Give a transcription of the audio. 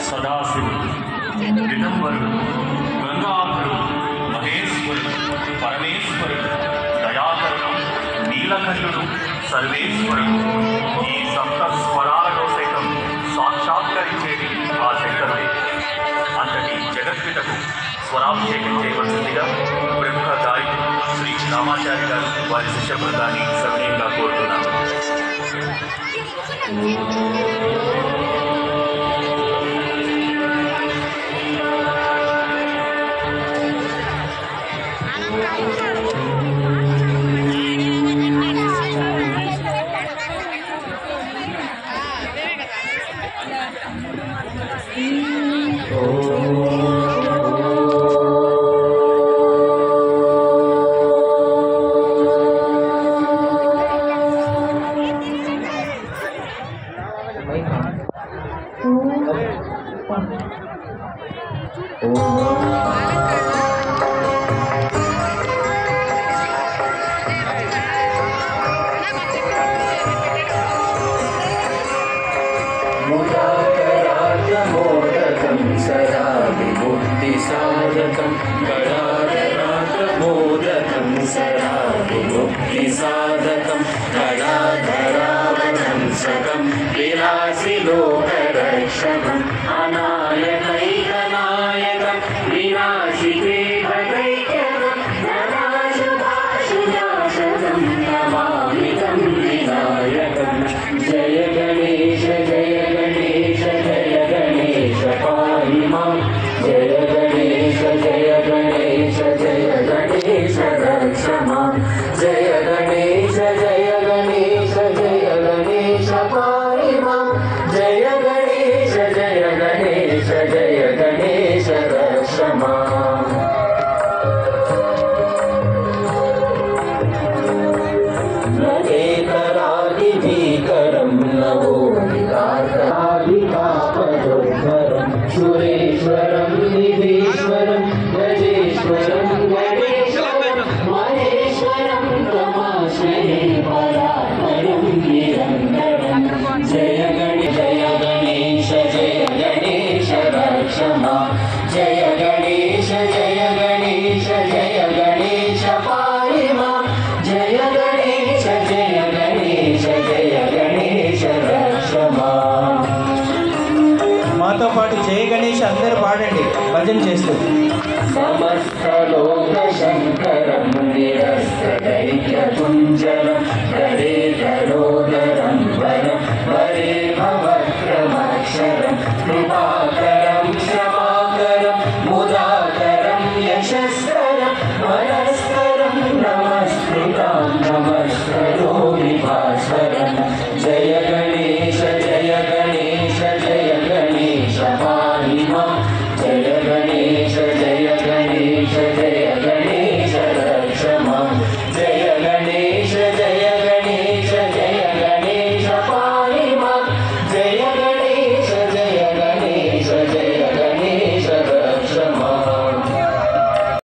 సదాశివుడు, దిగంబరుడు, గంగాధరుడు, మహేశ్వరుడు, పరమేశ్వరుడు, దయాకరుడు, నీలకంఠుడు, సర్వేశ్వరుడు, ఈ సప్త స్వరాలలో సైతం సాక్షాత్కరించేది ఆ శంకరుడే. అంతటి జగద్పితకు స్వరాభిషేకం చేయవలసిందిగా ప్రముఖ గాయకుడు శ్రీ రామాచారి గారు వారి శిష్య బృందాన్ని సవినయంగా కోరుతున్నాను. साधकं कलाधरावधंसकं विलासिलोकरक्षकम् अनायकैकनायकं विनाशिकेकैकं नराशुभाशुनाशनं नमामि तं विनायकं। जय गणेश जय गणेश जय गणेश पाहि मां। जय गणेश जय गणेश जय गणेश रक्ष मां। जय गणेश जय गणेश जय गणेश पाहि मां। जय गणेश जय गणेश जय गणेश रक्ष मां। नरेतरादिभीकरं नवोदितापदोद्धरं सुरेश्वरं निधीश्वरं गजेश्वरं गणेश्वरं महेश्वरं तमाश्रये परात्परं निरन्तरं। जय गणेश जय गणेश रक्ष मां। जय गणेश जय गणेश जय गणेश पाहि मां। जय गणेश जय गणेश जय गणेश रक्ष मां। మాతో పాటు జయ గణేష్ అందరూ పాడండి భజన చేస్తూ. సమస్తలోక శంకరం నిరస్తైక్యపుంజరం గరేధరోదరం